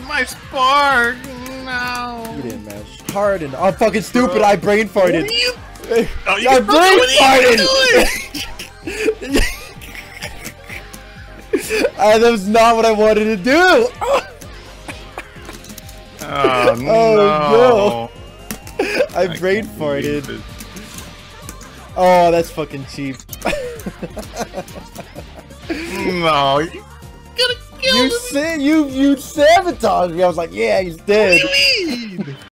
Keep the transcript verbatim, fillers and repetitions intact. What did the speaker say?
My spark! No! You didn't match. Hard and I'm fucking stupid, I brain farted. What are you? Oh, you I brain farted! uh, that was not what I wanted to do! Oh, oh no! no. I, I brain farted. Oh, that's fucking cheap. No, you gotta kill you him. said you you sabotaged me. I was like, yeah, he's dead. What do you mean?